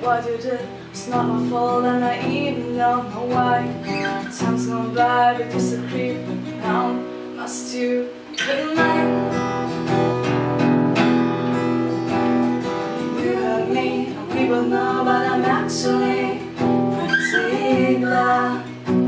what you did was not my fault, and I even don't know why. Time's gone by, but just a creep around. Must you be mine? You hurt me, and we both know, but I'm actually pretty glad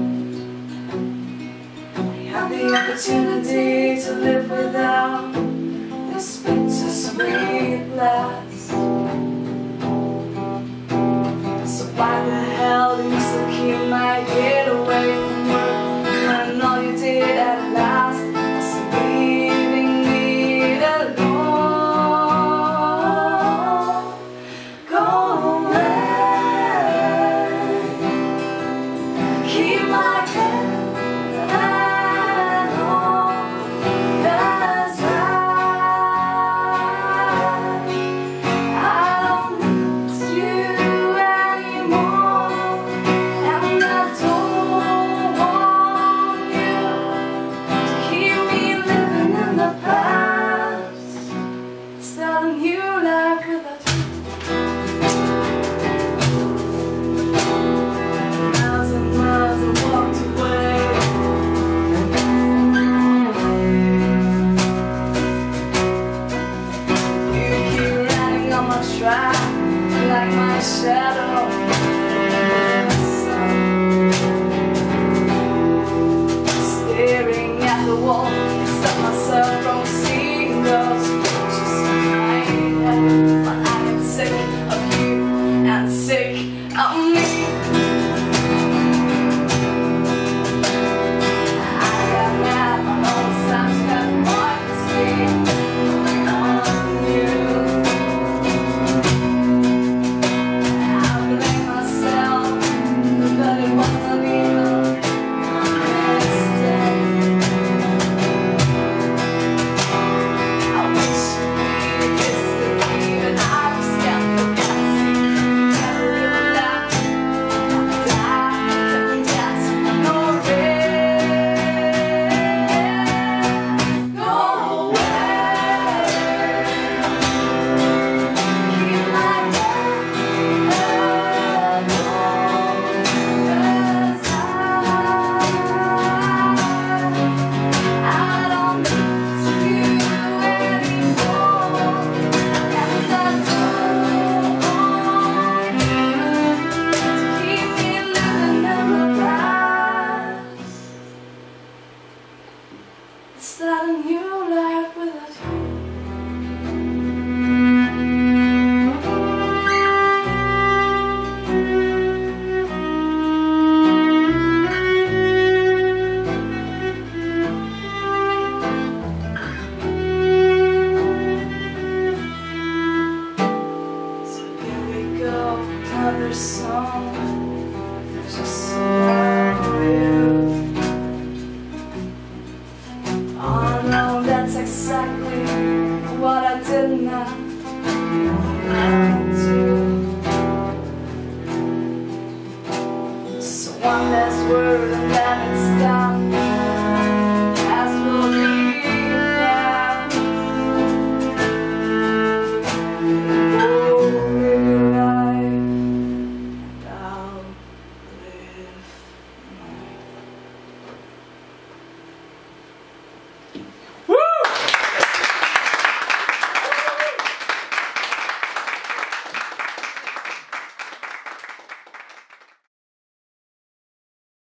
we had the opportunity to live without this bittersweet blast. So why the hell do you still keep my ear?